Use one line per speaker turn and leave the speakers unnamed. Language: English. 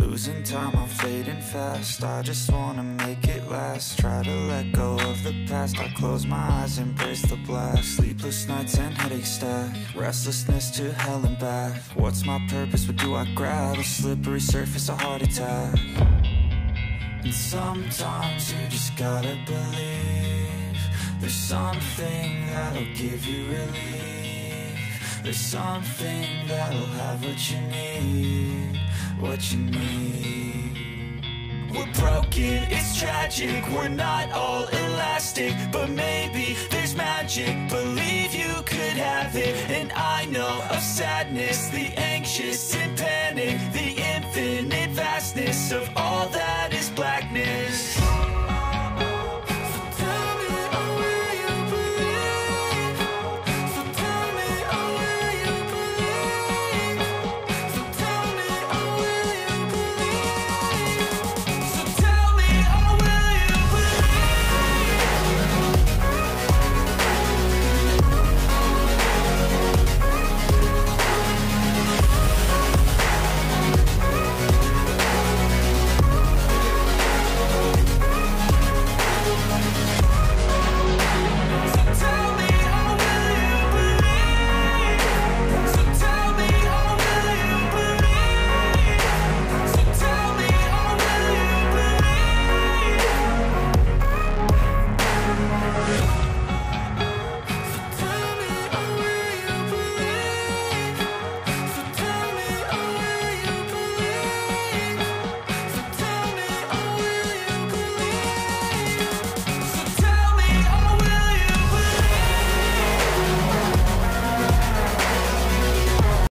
Losing time, I'm fading fast. I just wanna make it last. Try to let go of the past. I close my eyes, embrace the blast. Sleepless nights and headaches stack. Restlessness to hell and back. What's my purpose? What do I grab? A slippery surface, a heart attack. And sometimes you just gotta believe there's something that'll give you relief. There's something that'll have what you need, what you need. We're broken, it's tragic, we're not all elastic, but maybe there's magic. Believe you could have it. And I know of sadness, the anxious and panic, the infinite vastness of all